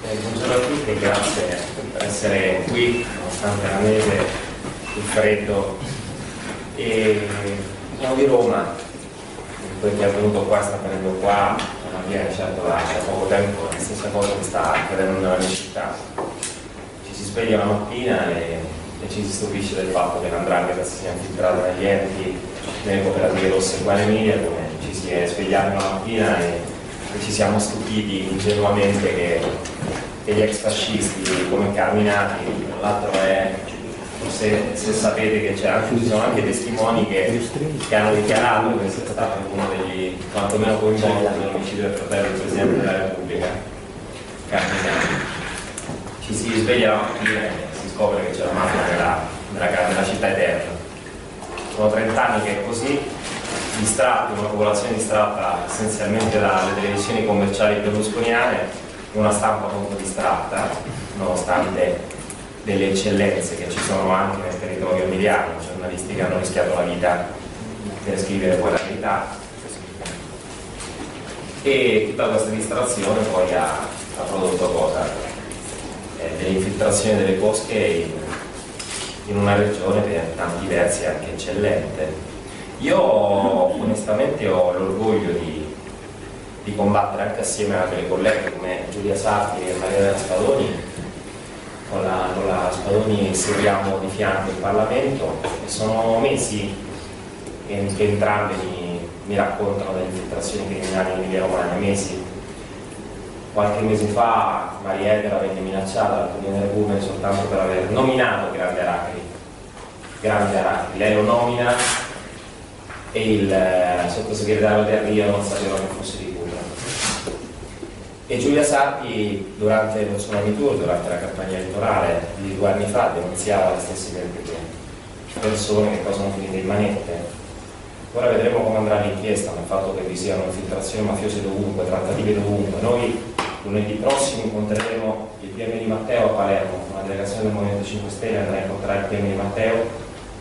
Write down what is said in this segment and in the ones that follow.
Buongiorno a tutti e grazie per essere qui, nonostante la neve, il freddo. Siamo di Roma, quello che è venuto qua sta venendo qua, non avviene certo da poco tempo, la stessa cosa che sta accadendo nella mia città. Ci si sveglia la mattina e ci si stupisce del fatto che l''ndrangheta si sia infiltrata negli enti, nelle cooperative rosse qua in Emilia, come ci si è svegliato la mattina e ci siamo stupiti ingenuamente che gli ex fascisti come Carminati, tra l'altro se sapete che ci sono anche testimoni che hanno dichiarato che sia stato uno degli quantomeno coinvolti nell'omicidio del fratello del Presidente della Repubblica, Carminati. Ci si sveglia la mattina e si scopre che c'è la mafia nella città eterna. Sono 30 anni che è così, distratti, una popolazione distratta essenzialmente dalle televisioni commerciali berlusconiane, una stampa molto distratta, nonostante delle eccellenze che ci sono anche nel territorio emiliano, giornalisti che hanno rischiato la vita per scrivere poi la verità. E tutta questa distrazione poi ha prodotto cosa? Delle infiltrazioni delle cosche in una regione per tanti versi anche eccellente. Io onestamente ho l'orgoglio di combattere anche assieme a delle colleghe come Giulia Sarti e Maria Spadoni. Con la Spadoni seguiamo di fianco il Parlamento e sono mesi che entrambe mi raccontano delle infiltrazioni criminali in Emilia-Romagna, mesi. Qualche mese fa Maria Edera venne minacciata dal Comune Repubblica soltanto per aver nominato Grande Aracri. Lei lo nomina e il sottosegretario Del Rio non sapeva che fosse di Cutro. E Giulia Sarti durante lo Tsunami Tour, durante la campagna elettorale di 2 anni fa, denunziava le stesse persone che poi sono finite in manette. Ora vedremo come andrà l'inchiesta, ma il fatto che vi siano infiltrazioni mafiose dovunque, trattative dovunque. Noi lunedì prossimo incontreremo il PM di Matteo a Palermo, una delegazione del Movimento 5 Stelle andrà a incontrare il PM di Matteo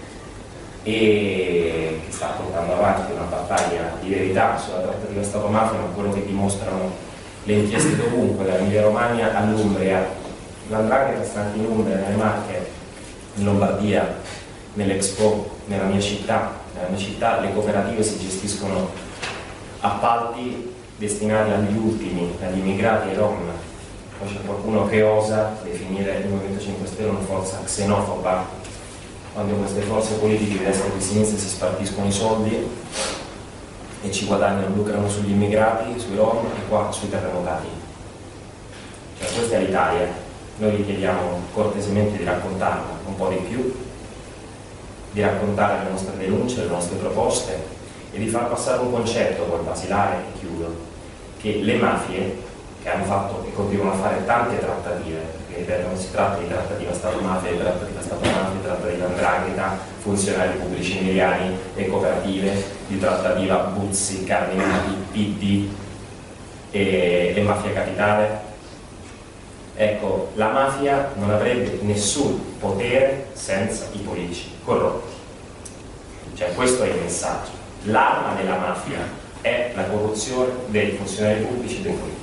e che sta portando avanti una battaglia di verità sulla trattativa Stato-mafia, ma quello che dimostrano le inchieste dovunque, dall'Emilia Romagna all'Umbria. L''ndrangheta sta anche in Umbria, nelle Marche, in Lombardia, nell'Expo, nella mia città. Nella mia città le cooperative si gestiscono appalti destinati agli ultimi, agli immigrati e ai Rom. Poi c'è qualcuno che osa definire il Movimento 5 Stelle una forza xenofoba, quando queste forze politiche di destra e di sinistra si spartiscono i soldi e ci guadagnano, lucrano sugli immigrati, sui Rom e qua sui terremotati. Cioè, questa è l'Italia. Noi vi chiediamo cortesemente di raccontarla un po' di più, di raccontare le nostre denunce, le nostre proposte e di far passare un concetto poi basilare, e chiudo, che le mafie che hanno fatto e continuano a fare tante trattative, perché non si tratta di trattativa Stato-mafia, di trattativa Stato-mafia, di trattativa 'ndrangheta, funzionari pubblici emiliani e cooperative, di trattativa Buzzi, Carminati, PD e mafia capitale. Ecco, la mafia non avrebbe nessun potere senza i politici corrotti. Cioè, questo è il messaggio. L'arma della mafia è la corruzione dei funzionari pubblici e dei politici.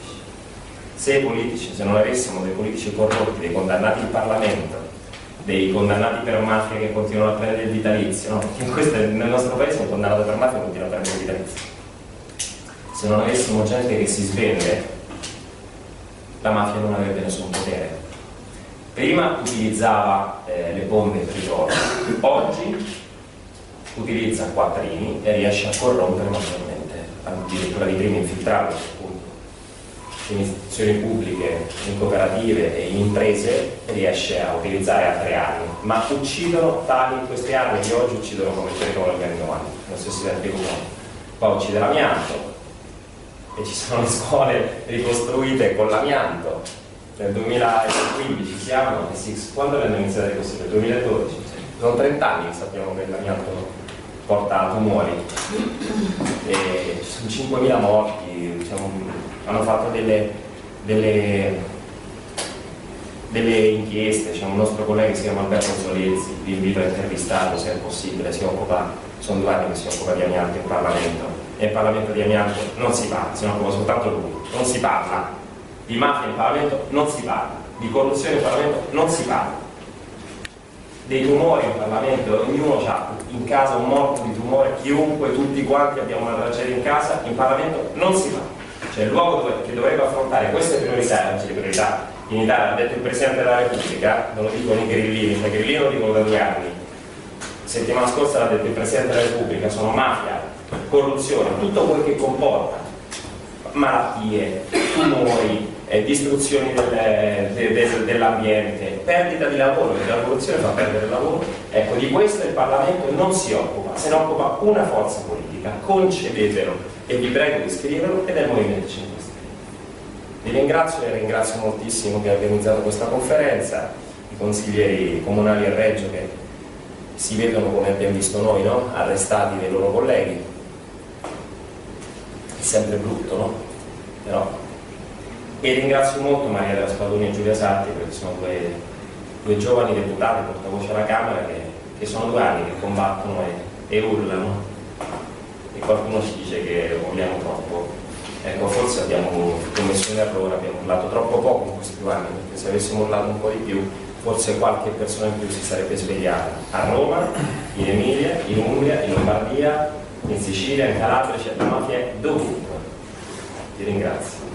Se non avessimo dei politici corrotti, dei condannati in Parlamento, dei condannati per mafia che continuano a prendere il vitalizio, no? Nel nostro paese un condannato per mafia continua a prendere il vitalizio. Se non avessimo gente che si svende, la mafia non avrebbe nessun potere. Prima utilizzava le bombe per i giorni, oggi utilizza quattrini e riesce a corrompere maggiormente, addirittura di prima infiltrarlo, appunto, in istituzioni pubbliche, in cooperative e in imprese, riesce a utilizzare altre armi, ma uccidono queste armi di oggi uccidono come c'erano negli anni 90, non so se si rende conto. Poi uccide l'amianto e ci sono le scuole ricostruite con l'amianto. Nel 2015 siamo, quando l'hanno iniziato a ricostruire? Nel 2012, sono 30 anni che sappiamo che l'amianto porta a tumori e ci sono 5.000 morti, diciamo, hanno fatto delle inchieste. C'è un nostro collega che si chiama Alberto Zolezzi, vi invito a intervistarlo se è possibile, sono 2 anni che si occupa di amianto in Parlamento, e in Parlamento di amianto non si parla, se ne occupa soltanto lui, non si parla, di mafia in Parlamento non si parla, di corruzione in Parlamento non si parla, dei tumori in Parlamento, ognuno ha in casa un morto di tumore, chiunque, tutti quanti abbiamo una tragedia in casa, in Parlamento non si parla. Cioè il luogo che dovrebbe affrontare queste priorità, oggi le priorità in Italia, ha detto il Presidente della Repubblica, non lo dicono i grillini, i grillini lo dicono da 2 anni, settimana scorsa l'ha detto il Presidente della Repubblica, sono mafia, corruzione, tutto quel che comporta malattie, tumori, distruzioni dell'ambiente, perdita di lavoro, perché la corruzione fa perdere il lavoro. Ecco, di questo il Parlamento non si occupa, se ne occupa una forza politica, concedetelo e vi prego di scriverlo, ed è il Movimento 5 Stelle. Vi ringrazio e ringrazio moltissimo chi ha organizzato questa conferenza, i consiglieri comunali a Reggio che si vedono, come abbiamo visto noi, no? Arrestati dai loro colleghi. È sempre brutto, no? Però. E ringrazio molto Maria della Spadoni e Giulia Sarti, perché sono due giovani deputati portavoce alla Camera che sono 2 anni che combattono e urlano, e qualcuno ci dice che urliamo troppo. Ecco, forse abbiamo commesso un errore, abbiamo urlato troppo poco in questi 2 anni, perché se avessimo urlato un po' di più forse qualche persona in più si sarebbe svegliata. A Roma, in Emilia, in Umbria, in Lombardia, in Sicilia, in Calabria, c'è la mafia dovunque. Vi ringrazio.